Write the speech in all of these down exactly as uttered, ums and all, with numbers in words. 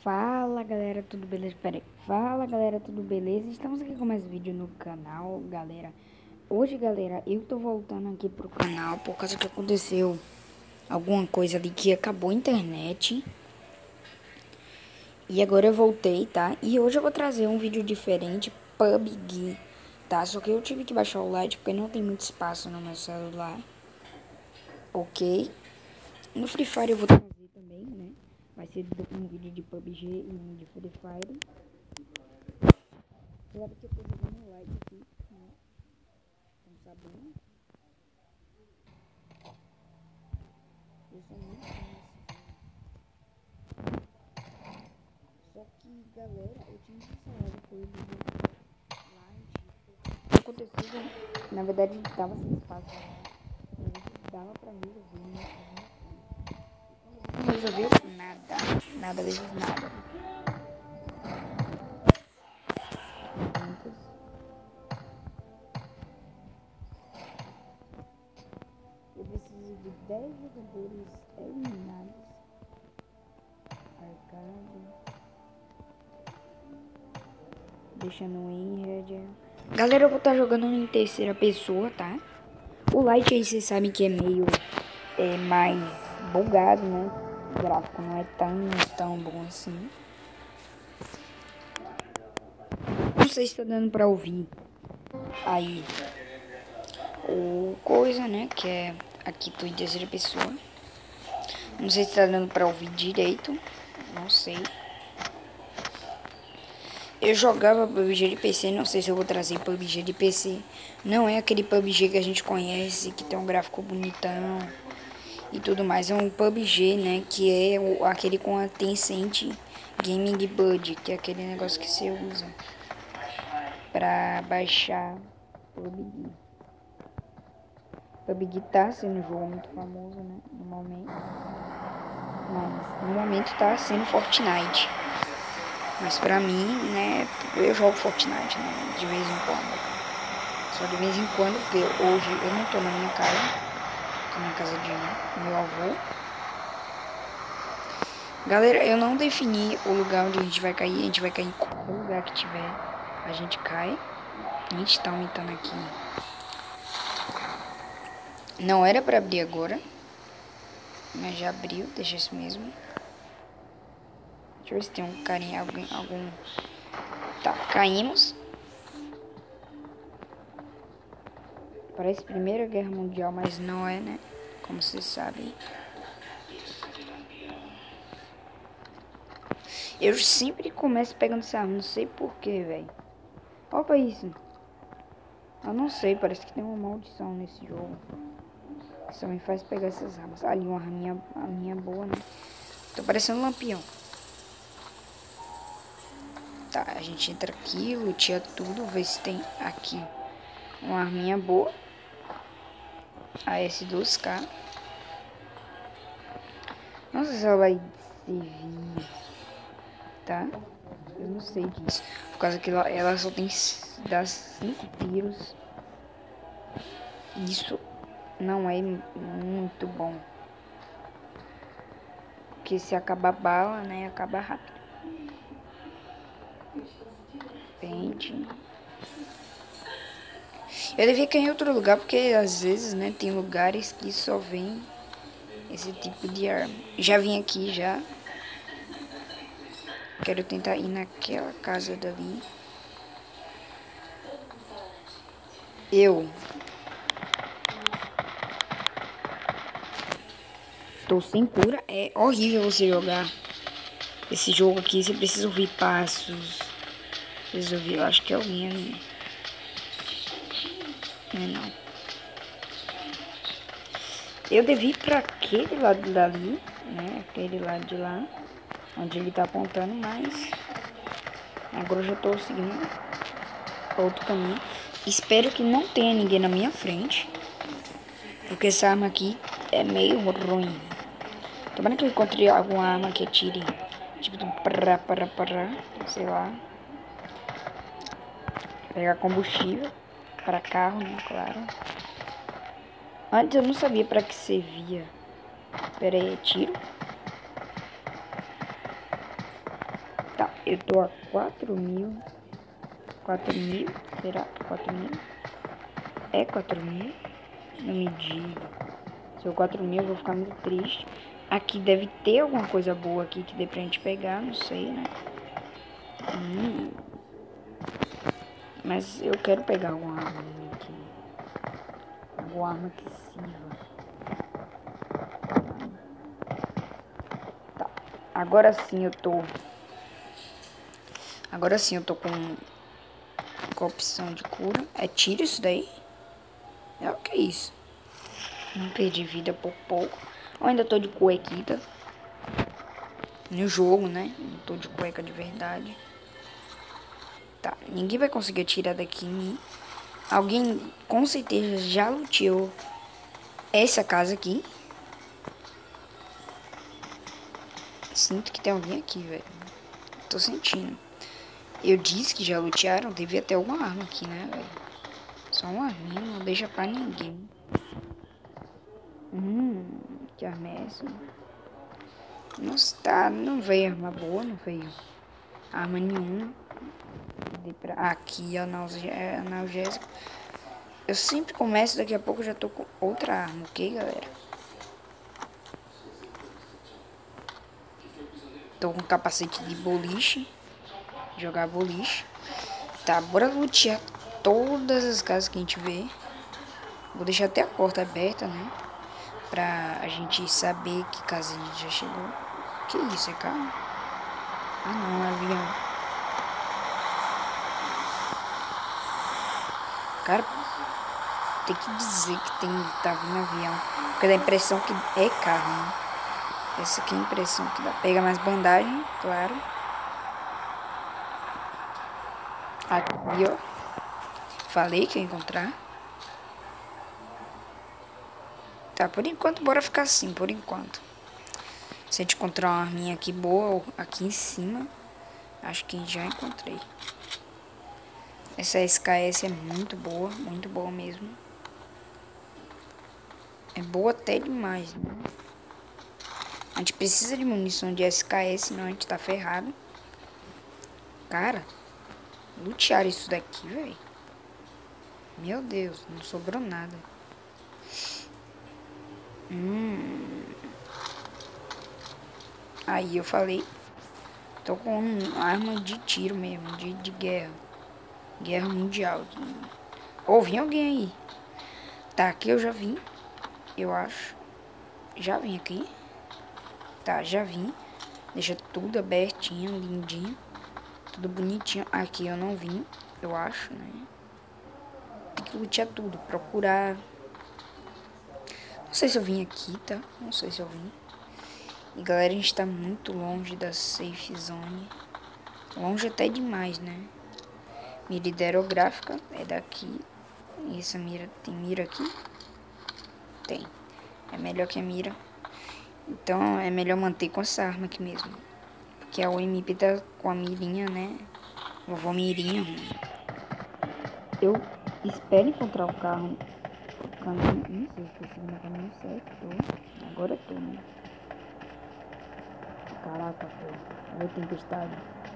Fala galera, tudo beleza? Pera aí. Fala galera, tudo beleza? Estamos aqui com mais vídeo no canal, galera. Hoje, galera, eu tô voltando aqui pro canal por causa que aconteceu alguma coisa ali que acabou a internet. E agora eu voltei, tá? E hoje eu vou trazer um vídeo diferente, P U B G, tá? Só que eu tive que baixar o Lite porque não tem muito espaço no meu celular. Ok? No Free Fire eu vou trazer também, né? Vai ser um vídeo de P U B G e um de Free Fire. Claro que eu tô jogando Lite aqui, né? Como sabendo. Eu sou muito fã desse jogo. Só que, galera, eu tinha instalado coisa do Lite. O que aconteceu? Na verdade, tava sem espaço. Né? Dava pra resolver, né? Não resolveu nada. Nada vezes nada. Eu preciso de dez jogadores eliminados. Arcade. Deixando o Enred. Galera, eu vou estar jogando em terceira pessoa, tá? O Lite aí vocês sabem que é meio é, mais bugado, né? O gráfico não é tão, tão bom assim. Não sei se tá dando pra ouvir aí o coisa, né? Que é aqui tô em terceira pessoa. Não sei se tá dando pra ouvir direito. Não sei. Eu jogava P U B G de P C, não sei se eu vou trazer P U B G de P C. Não é aquele P U B G que a gente conhece, que tem um gráfico bonitão e tudo mais. É um P U B G, né, que é o, aquele com a Tencent Gaming Bud, que é aquele negócio que você usa pra baixar P U B G. P U B G tá sendo um jogo muito famoso, né, no momento. Mas no momento tá sendo Fortnite. Mas pra mim, né, eu jogo Fortnite, né, de vez em quando. Só de vez em quando, porque hoje eu não tô na minha casa. Tô na casa de meu avô. Galera, eu não defini o lugar onde a gente vai cair. A gente vai cair em qualquer lugar que tiver. A gente cai. A gente tá aumentando aqui. Não era pra abrir agora. Mas já abriu, deixa isso mesmo. Deixa eu ver se tem um carinha, alguém, algum... Tá, caímos. Parece Primeira Guerra Mundial, mas não é, né? Como vocês sabem. Eu sempre começo pegando essa arma, não sei porquê, velho. Opa, isso. Eu não sei, parece que tem uma maldição nesse jogo. Que só me faz pegar essas armas. Ali, uma arminha, arminha boa, né? Tô parecendo um lampião. Tá, a gente entra aqui, lutea tudo, vê se tem aqui uma arminha boa. A S dois K. Não sei se ela vai servir, tá? Eu não sei disso. Por causa que ela, ela só tem dá cinco tiros. Isso não é muito bom. Porque se acabar a bala, né? Acaba rápido. Pente. Eu devia cair em outro lugar, porque às vezes, né? Tem lugares que só vem esse tipo de arma. Já vim aqui, já. Quero tentar ir naquela casa dali. Eu tô sem cura. É horrível você jogar esse jogo aqui. Você precisa ouvir passos. Precisa ouvir, eu acho que é alguém ali. Não é não. Eu devi ir pra aquele lado dali, né? Aquele lado de lá. Onde ele tá apontando, mas agora eu já tô seguindo outro caminho. Espero que não tenha ninguém na minha frente, porque essa arma aqui é meio ruim. Tomara que eu encontre alguma arma que atire, tipo do pra, pra, pra, sei lá. Pegar combustível para carro, né, claro. Antes eu não sabia para que servia. Pera aí, tiro. Tá, eu tô a quatro mil. quatro mil? Será que quatro mil? É quatro mil? Não me diga. Se eu quatro mil, eu vou ficar muito triste. Aqui deve ter alguma coisa boa aqui que dê pra gente pegar, não sei, né? Hum. Mas eu quero pegar alguma arma aqui. Alguma arma que sirva. Tá. Agora sim eu tô... Agora sim eu tô com... Com a opção de cura. É tiro isso daí? É o que é isso? Não perdi vida por pouco. Eu ainda tô de cuequita. No jogo, né? Não tô de cueca de verdade. Tá, ninguém vai conseguir atirar daqui em mim. Alguém com certeza já luteou essa casa aqui. Sinto que tem alguém aqui, velho. Tô sentindo. Eu disse que já lutearam. Devia ter alguma arma aqui, né, velho? Só uma arminha, não deixa pra ninguém. Hum, que arma é essa? Não está, não veio arma boa, não veio arma nenhuma. Pra... Aqui, analgésico. Eu sempre começo, daqui a pouco já tô com outra arma, ok, galera? Tô com capacete de boliche. Jogar boliche. Tá, bora lutear todas as casas que a gente vê. Vou deixar até a porta aberta, né? Pra a gente saber que casa a gente já chegou. Que isso, é carro? Ah não, é avião. Cara, tem que dizer que tem, tá vindo avião. Porque dá a impressão que é carro, né? Essa aqui é a impressão que dá. Pega mais bandagem, claro. Aqui, ó. Falei que ia encontrar. Tá, por enquanto, bora ficar assim, por enquanto. Se a gente encontrar uma arminha aqui boa, aqui em cima, acho que já encontrei. Essa S K S é muito boa, muito boa mesmo. É boa até demais, né? A gente precisa de munição de S K S, senão a gente tá ferrado. Cara, lutear isso daqui, velho. Meu Deus, não sobrou nada. Hum. Aí eu falei, tô com arma de tiro mesmo, de, de guerra. Guerra mundial. Ou vem alguém aí. Tá, aqui eu já vim, eu acho. Já vim aqui. Tá, já vim. Deixa tudo abertinho, lindinho. Tudo bonitinho. Aqui eu não vim, eu acho, né? Tem que lutear tudo, procurar. Não sei se eu vim aqui, tá? Não sei se eu vim. E galera, a gente tá muito longe da safe zone. Longe até demais, né? Mira hidrográfica é daqui. E essa mira, tem mira aqui? Tem. É melhor que a mira. Então é melhor manter com essa arma aqui mesmo. Porque a U M P tá com a mirinha, né? Vovó mirinha ruim. Eu espero encontrar o carro. O caminho. Não sei se tô seguindo o caminho certo. Tô. Agora eu tô, né? Caraca, pô. Olha a tempestade.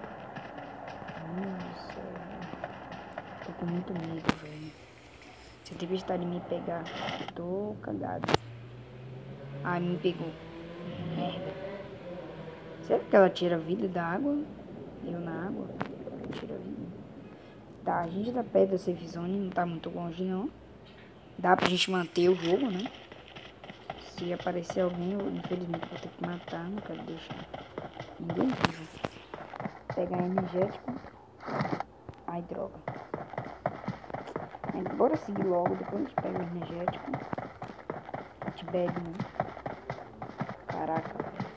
Nossa. Tô com muito medo, velho. Se a tempestade me pegar, tô cagado. Ah, me pegou. Merda. Será que ela tira a vida da água? Eu na água? Ela tira a vida. Tá, a gente tá perto da safe zone, não tá muito longe não. Dá pra gente manter o jogo, né? Se aparecer alguém, eu infelizmente vou ter que matar, não quero deixar ninguém vivo. Pegar energético. Ai, droga. Mas bora seguir logo, depois a gente pega o energético. A gente bebe, né? Caraca, velho.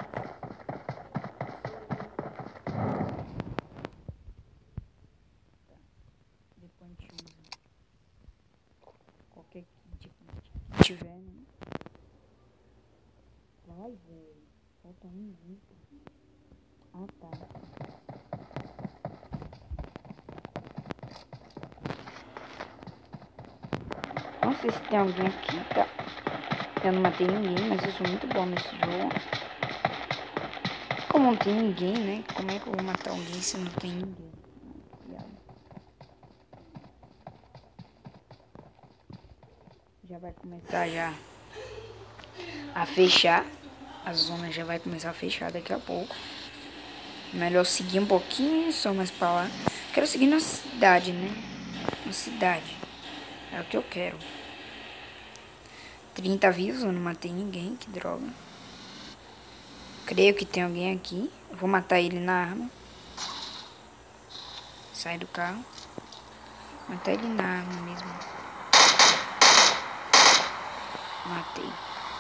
Depois a gente usa qualquer kit que tiver, né? Vai, velho. Falta um minuto. Ah, tá. Não sei se tem alguém aqui, tá? Eu não matei ninguém, mas eu sou muito bom nesse jogo. Como não tem ninguém, né? Como é que eu vou matar alguém se não tem ninguém? Já vai começar já a fechar. A zona já vai começar a fechar daqui a pouco. Melhor seguir um pouquinho só mais pra lá. Quero seguir na cidade, né? Na cidade. É o que eu quero. trinta vivos, eu não matei ninguém, que droga. Creio que tem alguém aqui. Eu vou matar ele na arma. Sai do carro. Matar ele na arma mesmo. Matei.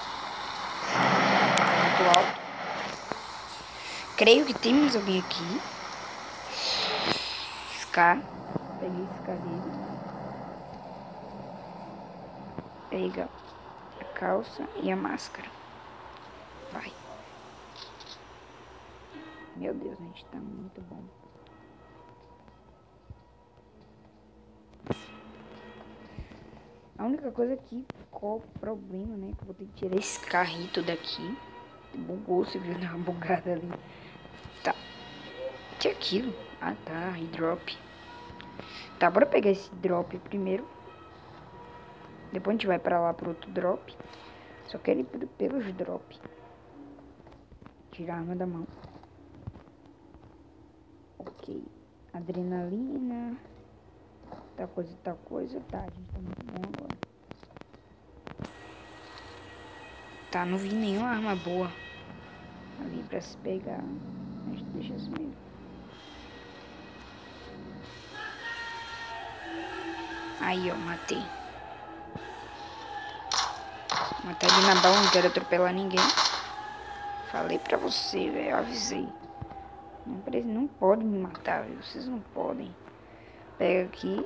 Muito alto. Creio que tem mais alguém aqui. Scar. Peguei esse Scar dele. Pega a calça e a máscara. Vai. Meu Deus, gente, tá muito bom. A única coisa que qual o problema, né? Que eu vou ter que tirar esse carrito daqui. Bugou, você viu? Deu uma bugada ali. Tá. Que é aquilo? Ah, tá. Drop. Tá, bora pegar esse drop primeiro. Depois a gente vai pra lá pro outro drop. Só quero ir pelos drop. Tirar a arma da mão. Ok. Adrenalina. Tal coisa, tal coisa. Tá, a gente tá muito bom agora. Tá, não vi nenhuma arma boa ali pra se pegar. A gente deixa assim mesmo. Aí, ó, matei. Matar ele na bala, não quero atropelar ninguém. Falei pra você, velho, eu avisei. Não, não pode me matar, velho. Vocês não podem. Pega aqui.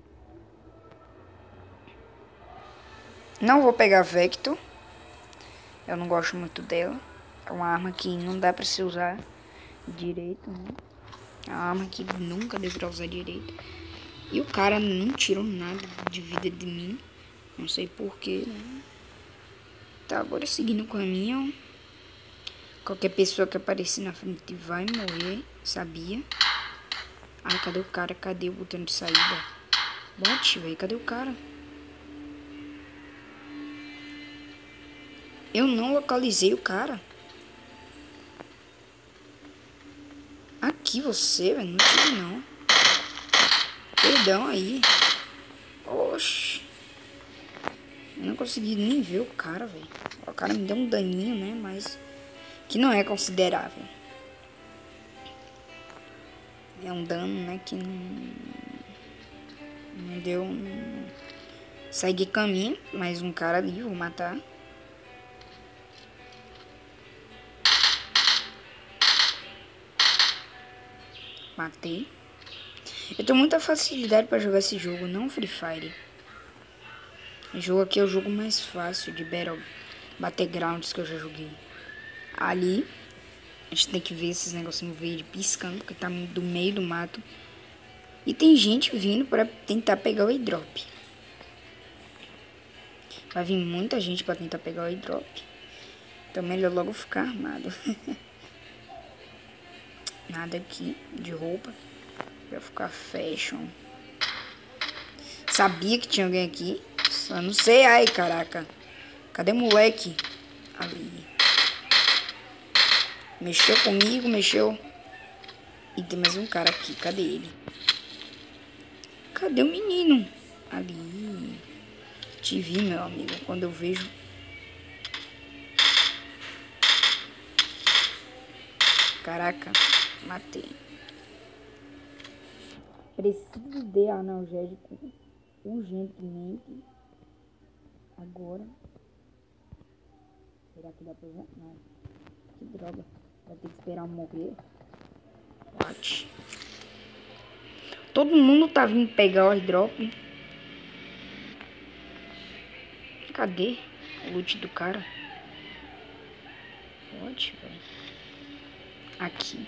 Não vou pegar Vector. Eu não gosto muito dela. É uma arma que não dá pra se usar direito, né? É uma arma que nunca deverá usar direito. E o cara não tirou nada de vida de mim. Não sei porquê, né? Tá, agora seguindo o caminho. Qualquer pessoa que aparecer na frente vai morrer. Sabia? Ai, cadê o cara? Cadê o botão de saída? Bote, velho. Cadê o cara? Eu não localizei o cara. Aqui você, velho. Não tive, não. Perdão aí. Oxi. Eu não consegui nem ver o cara, velho. O cara me deu um daninho, né? Mas que não é considerável. É um dano, né? Que não, não deu... Não... Segue caminho. Mais um cara ali. Vou matar. Matei. Eu tenho muita facilidade pra jogar esse jogo, não Free Fire. O jogo aqui é o jogo mais fácil de Battle Battlegrounds que eu já joguei. Ali, a gente tem que ver esses negocinhos verdes piscando, porque tá do meio do mato. E tem gente vindo pra tentar pegar o airdrop. Vai vir muita gente pra tentar pegar o airdrop. Então melhor logo ficar armado. Nada aqui de roupa. Pra ficar fashion. Sabia que tinha alguém aqui. Só não sei. Ai, caraca. Cadê o moleque? Ali. Mexeu comigo, mexeu. E tem mais um cara aqui. Cadê ele? Cadê o menino? Ali. Te vi, meu amigo. Quando eu vejo... Caraca. Matei. Preciso de analgésico urgentemente. Agora. Será que dá pra usar? Não. Que droga. Vai ter que esperar morrer. Bate. Todo mundo tá vindo pegar o airdrop. Cadê o loot do cara? Pode, velho. Aqui.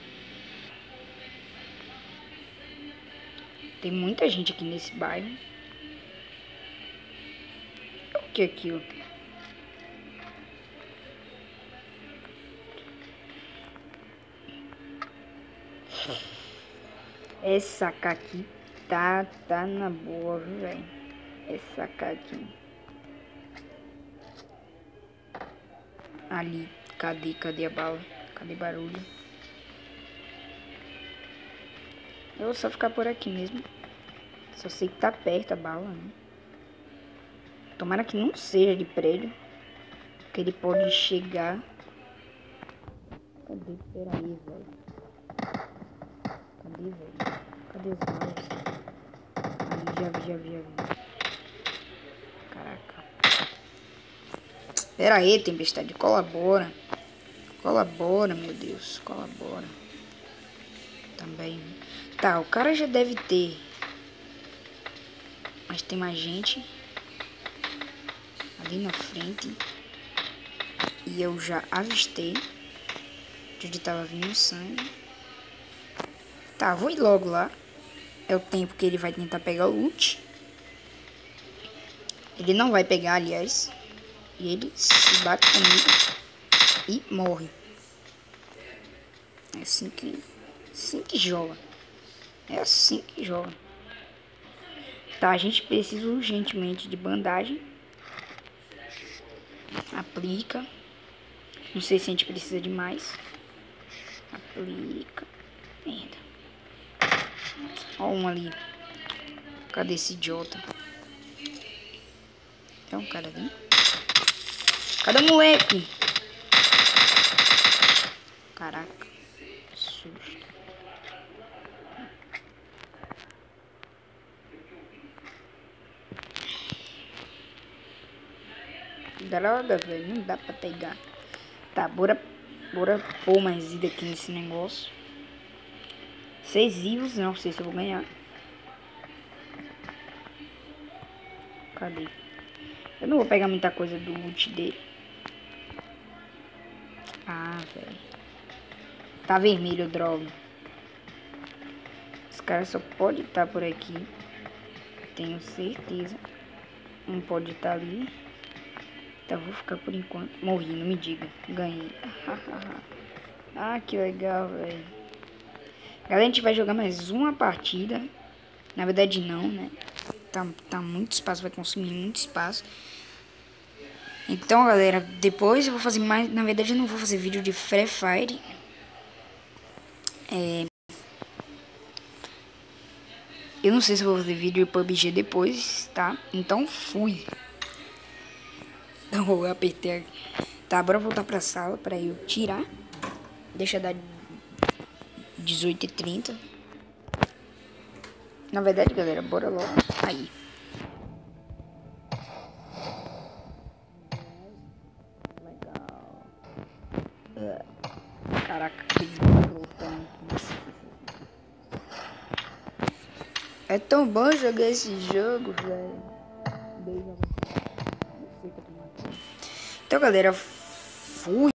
Tem muita gente aqui nesse bairro. O que é aquilo? Essa K aqui tá, tá na boa, viu, velho? Essa K aqui. Ali, cadê, cadê a bala? Cadê barulho? Eu vou só ficar por aqui mesmo. Só sei que tá perto a bala, né? Tomara que não seja de prédio. Que ele pode chegar. Cadê? Pera aí, velho. Cadê, velho? Cadê as balas? Aí, já vi, já vi, já vi. Caraca. Pera aí, tempestade. Colabora. Colabora, meu Deus. Colabora. Também. Tá, o cara já deve ter. Mas tem mais gente. Ali na frente. E eu já avistei. De onde tava vindo sangue. Tá, vou ir logo lá. É o tempo que ele vai tentar pegar o loot. Ele não vai pegar, aliás. E ele se bate comigo. E morre. É assim que, assim que joga. É assim que joga. Tá, a gente precisa urgentemente de bandagem. Aplica. Não sei se a gente precisa de mais. Aplica. Merda. Ó um ali. Cadê esse idiota? Tem um cara ali. Cadê o moleque? Caraca. Susto. Droga, velho. Não dá pra pegar. Tá, bora, bora pôr mais vida aqui nesse negócio. Seis vivos, não sei se eu vou ganhar. Cadê? Eu não vou pegar muita coisa do loot dele. Ah, velho. Tá vermelho, droga. Esse cara só pode estar por aqui. Tenho certeza. Não pode estar ali. Então vou ficar por enquanto. Morri, não me diga. Ganhei. Ah, que legal, velho. Galera, a gente vai jogar mais uma partida. Na verdade não, né? Tá, tá muito espaço, vai consumir muito espaço. Então, galera, depois eu vou fazer mais... Na verdade eu não vou fazer vídeo de Free Fire. É... Eu não sei se eu vou fazer vídeo de P U B G depois, tá? Então fui. Então eu apertei aqui. Tá, bora voltar pra sala pra eu tirar. Deixa dar dezoito e trinta. Na verdade, galera, bora logo. Aí. Legal. Caraca, que voltando. É tão bom jogar esse jogo, velho. Então, galera, fui.